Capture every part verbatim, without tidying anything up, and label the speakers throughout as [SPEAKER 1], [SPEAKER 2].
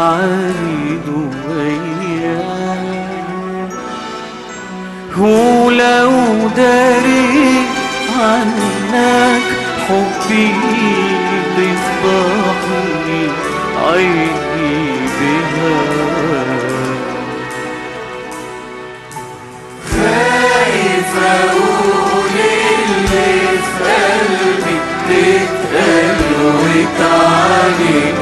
[SPEAKER 1] عنيد وياي. ولو داري عنك حبي بيفضحني عيني بهواك. خايف اقول اللي في قلبي تتقل وتعاند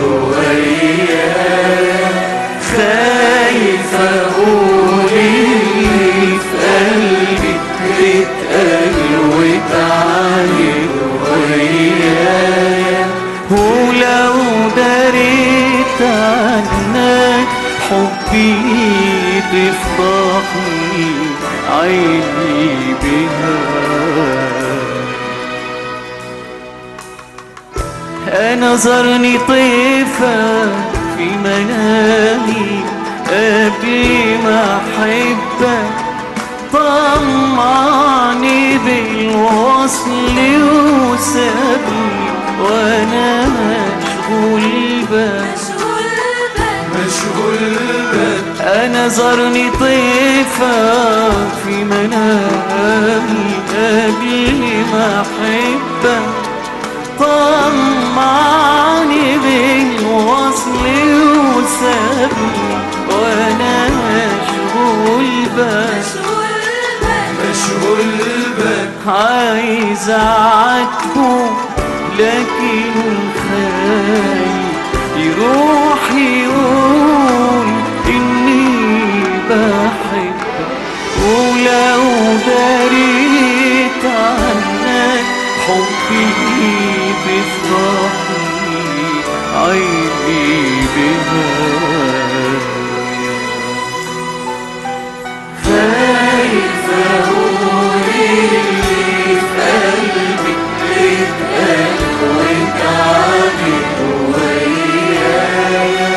[SPEAKER 1] وياك. خايف اقول اللي في قلبي تتقل وتعاند وياك. ولو دريت عنك حبي تفضحني عيني بهواك. أنا زرني طيفة في منامي قبل ما أحبك. طمعني بالوصل وسابني وأنا مشغول بك مشغول بك. أنا زرني طيفة في منامي قبل ما أحبك. طمعني بالوصل وسابني وأنا مشغول بك مشغول بك. عايز أعاتبه لكن خايف يروح يقول إني بحبك. ولو دريت عنك حبي بيفضحني عيني بهواك. خايف أقول اللي في قلبي تتقل وتعاند وياك.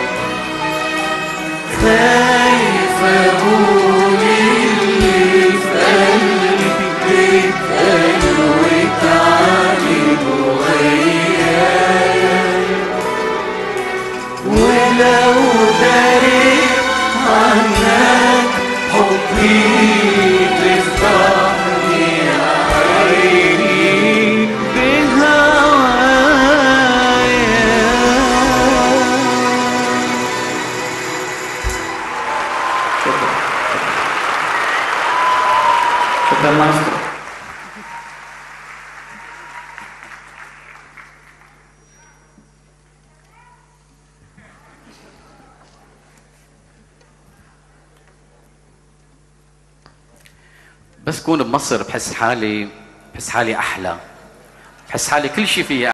[SPEAKER 1] خايف أقول اللي في قلبي تتقل وتعاند وياك. ولو دريت عنك حبي بيفضحني عيني بهواك. شكرا شكرا ماستر. بس كون بمصر بحس حالي بحس حالي أحلى، بحس حالي كل شيء فيها